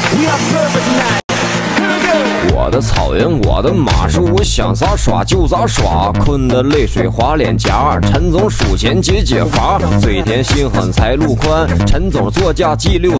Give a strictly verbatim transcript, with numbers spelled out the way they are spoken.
我的草原，我的马术，我想咋耍就咋耍，困得泪水滑脸颊。陈总数钱解解乏，嘴甜心狠财路宽，陈总座驾 G 六。